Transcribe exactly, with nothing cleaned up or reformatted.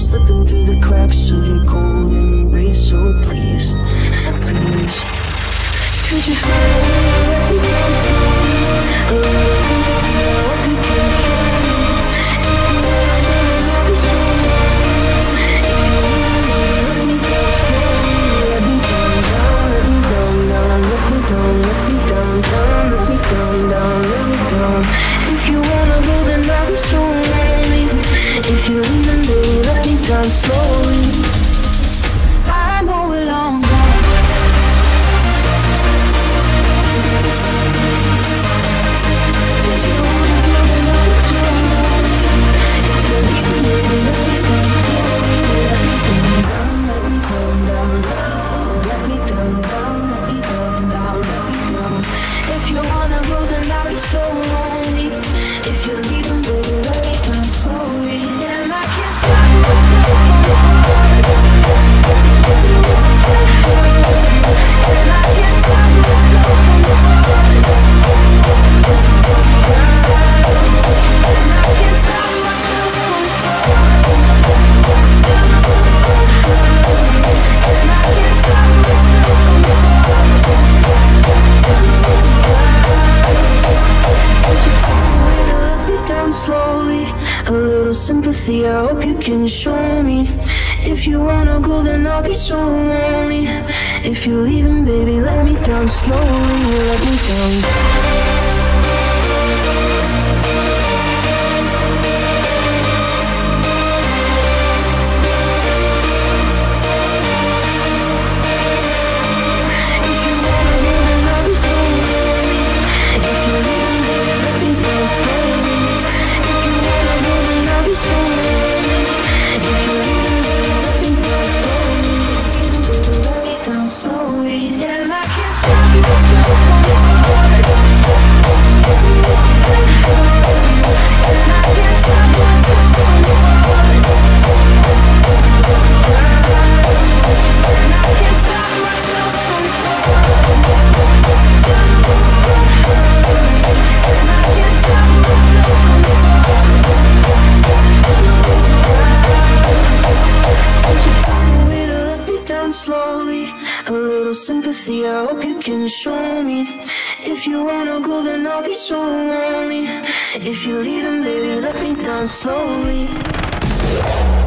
slipping through the cracks of your cold embrace. So please, please, could you find a way to let me down slowly? A little sympathy, I hope you can show me. If you wanna go, then I'll be so lonely. If you wanna let me down slowly, let me down, down, let me down, down, let me down, let me down, down, let me down, down, let me down. If you wanna go, then I'll be so lonely. If you're leaving, baby, let me down slowly. I know we're long gone. If you wanna go, then I'll be so lonely. If you're leaving, baby, let me down slowly. Let me down, down, let me down, down, let me down, down, let me down. If you wanna go, then I'll be so lonely. If you're leaving, baby, let me down slowly. And I can't stop myself from falling. And I can't stop myself from falling. And I can't stop myself from falling. And I can't stop myself from falling. Would you find a way to let me down slowly? A little sympathy, I hope you can show me. If you wanna go, then I'll be so lonely. If you're leaving, baby, let me down slowly. Let me down. Sympathy, I hope you can show me. If you wanna go, then I'll be so lonely. If you're leaving, baby, let me down slowly.